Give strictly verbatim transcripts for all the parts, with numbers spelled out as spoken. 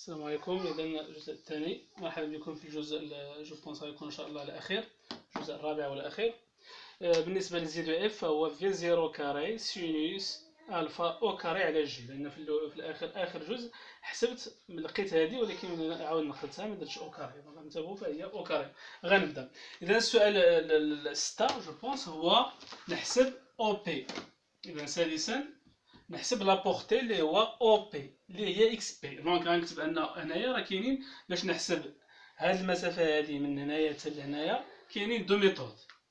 السلام عليكم. إذا الجزء الثاني، مرحبا بكم في الجزء جو بونس غيكون إن شاء الله الأخير، الجزء الرابع والأخير. بالنسبة لزي دو إف فهو في زيرو كاري سينوس ألفا أو كاري على جي، لأن في, في الآخر آخر جزء حسبت لقيت هذه، ولكن نعاود نقلتها ما درتش أو كاري، دونك انتبهوا فهي أو كاري. غنبدا. إذا السؤال الستة جو بونس هو نحسب أو بي. إذا سادسا نحسب لا بورتي اللي هو او بي اللي هي اكس بي. دونك غنكتب ان هنايا راه كاينين باش نحسب هاد المسافه هادي من هنايا حتى لهنايا كاينين دو ميثود.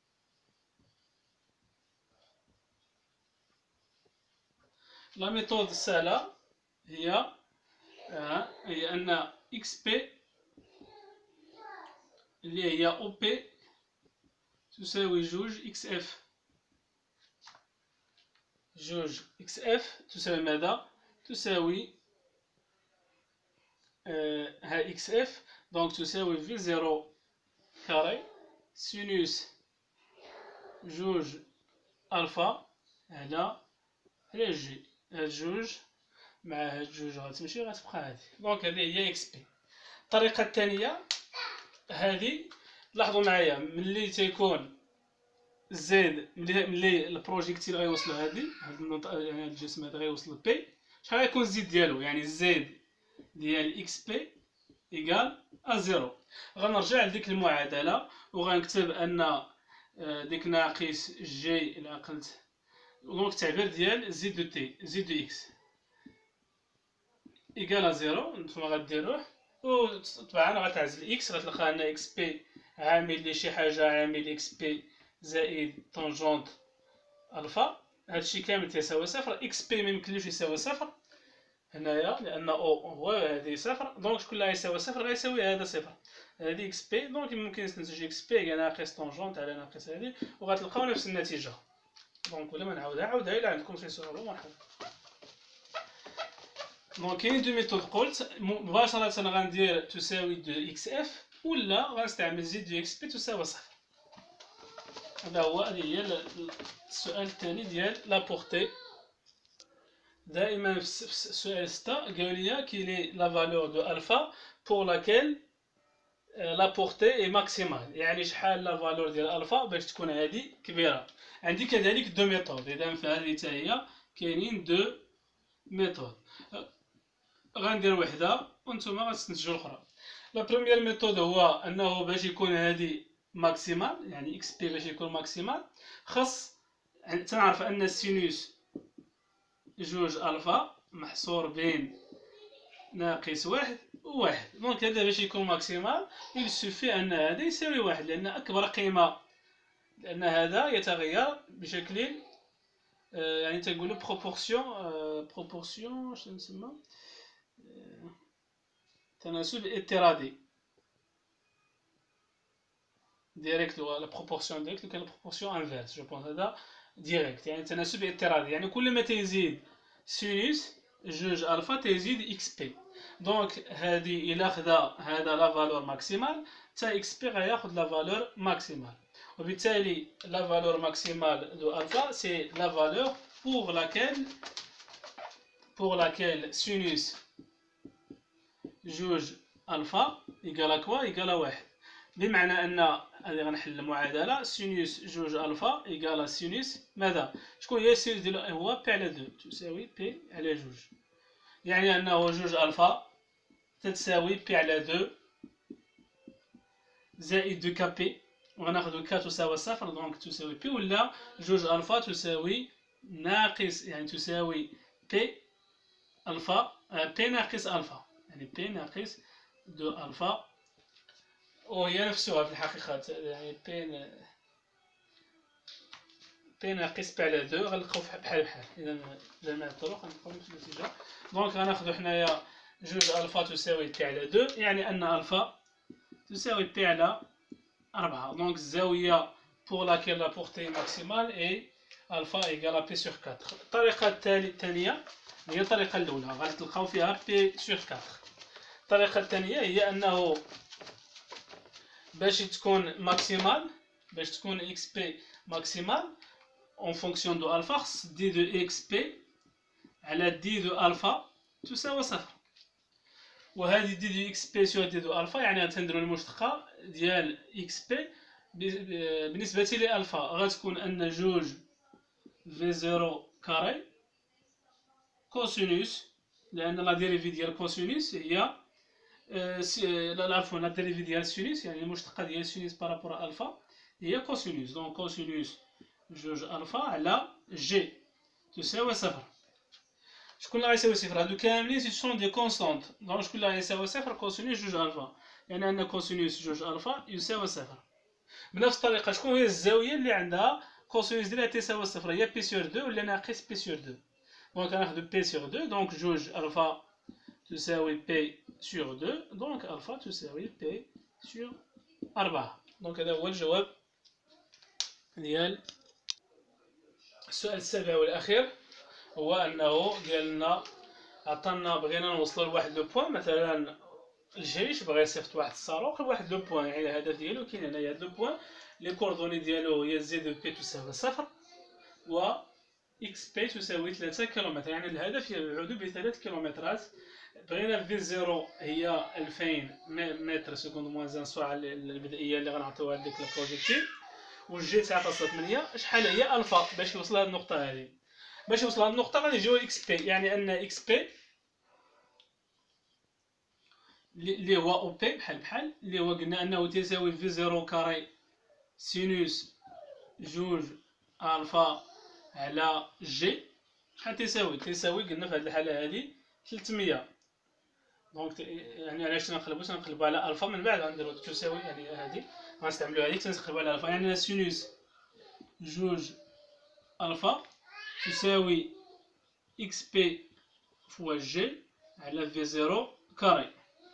لا ميثود السهله هي آه هي ان اكس بي اللي هي او بي تساوي جوج اكس اف. جوج اكس اف تساوي ماذا؟ تساوي آه ها اكس اف، دونك تساوي في زيرو كاري سينوس جوج الفا على على جي. هاد جوج مع هاد جوج غتمشي غتبقى هادي، دونك هادي هي اكس بي. الطريقه الثانيه هادي، لاحظوا معايا ملي تيكون زد ملي ملي البروجيكتيل غيوصل هادي هاد المنطقه، يعني هاد الجسم هذا غيوصل بي، شحال غيكون الزيد ديالو؟ يعني الزد ديال اكس بي ايكال ا زيرو. غنرجع لديك المعادله وغنكتب ان ديك ناقص جي الى عقلت، دونك التعبير ديال زد دو تي زد دو اكس ايكال زيرو. نتوما غديروه وطبعا غتعزل اكس، غتلقى ان اكس بي عامل لي شي حاجه عامل اكس بي زائد طونجونت الفا. هادشي كامل تيساوي صفر. اكس بي ميمكنلوش يساوي صفر هنايا لان او هو هادي صفر، دونك شكون اللي غيساوي صفر؟ غيساوي هذا صفر، هادي اكس بي. دونك ممكن نستنتج اكس بي هي ناقص طونجونت على ناقص هادي، وغتلقاو نفس النتيجه. دونك ولا ما نعاودها، عاودها الا عندكم شي سؤال مرحبا. دونك كاين دو ميثود قلت مباشره غندير تساوي دو اكس اف، ولا غنستعمل زيد دو اكس بي تساوي صفر. هذا هو هذه هي السؤال الثاني ديال لا بورتي. دائما في السؤال ستة قالوا لي كيلي لا فالور دو الفا بور لاكيل لا بورتي اي ماكسيمال، يعني شحال لا فالور ديال الفا باش تكون هذه كبيره. عندي كذلك دو ميثود، اذا في هذه حتى هي كاينين دو ميثود. غندير وحده وانتم غتستنتجوا الاخرى. لا بروميير ميثود هو انه باش يكون هذه ماكسيمال، يعني اكس بي باش يكون ماكسيمال خاص تنعرف ان السينوس جوج الفا محصور بين ناقص واحد وواحد. دونك هذا باش يكون ماكسيمال يسوفي ان هذا يساوي واحد، لان اكبر قيمه، لان هذا يتغير بشكل آه يعني تنقولوا بروبورسيون آه بروبورسيون اش تنسمى آه تناسب اضطرادي ديريكت. ولا بروبورسيون ديريكت كان بروبورسيون انفيرس جو بونس هذا ديريكت، يعني تناسب اضطرادي، يعني كل ما تيزيد سينوس جوج الفا تيزيد اكس بي. دونك هادي الا خدا هذا لا فالور ماكسيمال تا اكس بي غياخد لا فالور ماكسيمال، وبالتالي لا فالور ماكسيمال دو الفا سي لا فالور pour laquelle pour laquelle sinus جوج الفا يقال كوا يقال واحد. بمعنى ان هذه غنحل المعادله سينوس جوج الفا يقال سينوس ماذا؟ شكون هي السينوس ديال هو بي على دو تساوي بي على جوج، يعني انه جوج الفا تتساوي بي على دو زائد دو كا بي، وغناخدو كا تساوي صفر دونك تساوي بي، ولا جوج الفا تساوي ناقص يعني تساوي بي الفا بي ناقص الفا، يعني بي ناقص دو الفا، وهي نفسها في الحقيقة، يعني بي بي ناقص بي على دو غنلقاو بحال بحال. إذا جميع الطرق غنلقاو نفس النتيجة. دونك غناخدو حنايا جوج الفا تساوي بي على دو، يعني أن الفا تساوي بي على أربعة. دونك الزاوية pour laquelle la portée maximale est alpha égale à p sur quatre. الطريقة الثانية هي الطريقة الأولى غتلقاو فيها p sur quatre. الطريقة الثانية هي أنه باش تكون ماكسيمال، باش تكون اكس بي ماكسيمال اون فونكسيون دو الفا خص دي دو اكس بي على دي دو الفا تساوي صفر. وهذه دي دو اكس بي سور دي دو الفا، يعني غتنديرو المشتقة ديال اكس بي بالنسبة لألفا غتكون أن جوج في زيرو كاري كوسينوس، لأن لا ديريفي ديال كوسينوس هي عفوا لا ديريفي ديال سينوس، يعني المشتقة ديال سينوس بارابور ألفا هي كوسينوس. دونك كوسينوس جوج ألفا على جي تساوي صفر. شكون اللي غيساوي صفر؟ هادو كاملين سي سون دي كونستانت، دونك شكون اللي غيساوي صفر؟ كوسينوس جوج ألفا، يعني أن كوسينوس جوج ألفا يساوي صفر. بنفس الطريقة شكون هي الزاوية اللي عندها كوسينوس ديالها تساوي صفر؟ هي بي سور دو ولا ناقص بي سور دو؟ دونك غناخدو بي سور دو، دونك جوج ألفا تساوي بي سور دو، دونك ألفا تساوي بي سور أربعة. دونك هذا هو الجواب ديال السؤال السابع والأخير، هو أنه قالنا عطانا بغينا نوصلو لواحد لو بوان، مثلا الجيش بغا يصيفط واحد الصاروخ لواحد لو بوان، يعني الهدف ديالو كاين هنايا هاد لو بوان، لي كوردوني ديالو هي زي دو بي تساوي صفر و اكس بي تساوي ثلاثة كيلومتر، يعني الهدف يبعدو بثلاث كيلومترات. بغينا في زيرو هي ألفين متر سكوند موان السرعة البدائية اللي غنعطيوها لديك البروجيكتيل، والجي تسعة فاصلة ثمانية شحال هي الفا باش يوصل لهاد النقطة هادي. باش يوصل لهاد النقطة غنجيو اكس بي، يعني ان اكس بي اللي هو او بي بحال بحال اللي هو قلنا انه تساوي في زيرو كاري سينوس جوج الفا على جي، شحال تساوي؟ تساوي قلنا في هاد الحالة هادي ثلاثمية. دونك يعني علاش تنقلبو تنقلبو على الفا من بعد غنديرو تساوي، يعني هادي غنستعملو هاديك تنقلبو على الفا، يعني سينوس جوج الفا تساوي اكس بي فوا جي على في زيرو كاري.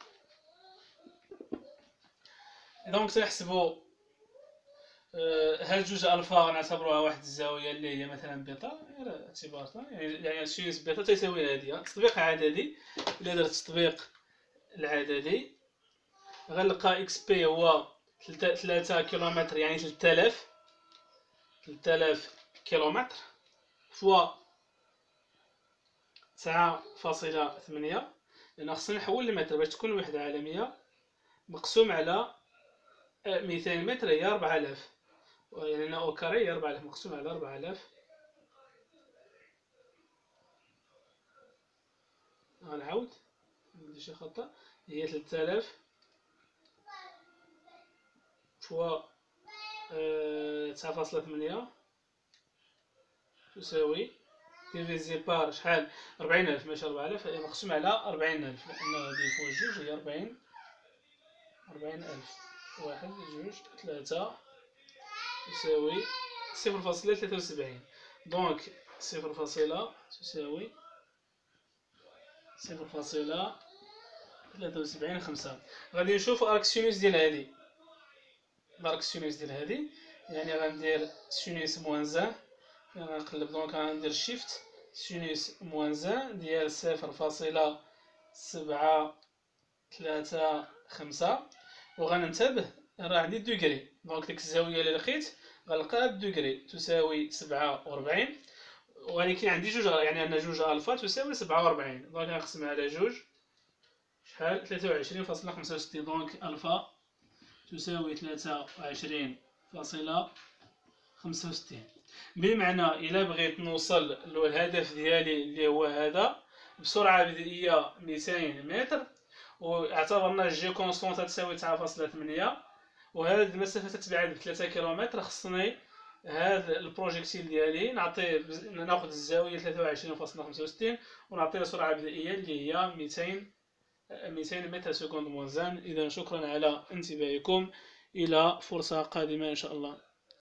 دونك تنحسبو هاد جوج الفا غنعتبروها واحد الزاويه اللي هي مثلا بيتا، غير اعتبارها يعني يعني سينوس بيتا تساوي هادي. تطبيق عددي، الا درت تطبيق العددي غنلقى اكس بي هو ثلاثة كيلومتر، يعني ثلاثة آلاف ثلاثة آلاف كيلومتر فوا تسعة فاصلة ثمانية، لأن خصنا نحول المتر باش تكون وحدة عالمية، مقسوم على ميتين متر هي أربعة آلاف، يعني أو كاري هي أربعة آلاف مقسوم على أربعة آلاف. غنعاود ندير شي خطأ، هي ثلاثة آلاف فوا تسعة فاصلة ثمانية تساوي ديفيزي بار شحال؟ أربعين ألف، ماشي أربعة آلاف، مقسوم على أربعين ألف، لأن هادي فوا جوج هي أربعين أربعين ألف. واحد جوج ثلاثة تساوي صفر فاصلة ثلاثة وسبعين، دونك صفر فاصلة تساوي صفر فاصلة ثلاثة وسبعين خمسة. غادي نشوفو أرك سينوس ديال هادي، أرك سينوس ديال هادي يعني غندير سينوس موان زان، غنقلب دونك غندير شيفت سينوس موان زان ديال صفر فاصلة سبعة ثلاثة خمسة، وغننتبه راه عندي دوغري، دونك ديك الزاوية اللي لقيت غنلقاها بدوغري تساوي سبعة وربعين، ولكن عندي جوج، يعني أن جوج ألفا تساوي سبعة وربعين، دونك غنقسمها على جوج شحال؟ ثلاثة وعشرين فاصلة خمسة وستين، دونك ألفا تساوي ثلاثة وعشرين فاصلة خمسة وستين. بمعنى إلا بغيت نوصل للهدف ديالي اللي هو هذا بسرعة بدائية ميتين متر، واعتبرنا جي كونستونت تساوي تسعة فاصلة ثمانية، وهذه المسافة تتبعد بثلاثة كيلومتر، خصني هذا البروجيكتيل ديالي نعطيه ناخذ الزاوية ثلاثة وعشرين فاصلة خمسة وستين ونعطيه سرعة بدائية اللي هي ميتين ميتين متر سكوند موان زان. إذا شكرا على انتباهكم، إلى فرصة قادمة إن شاء الله.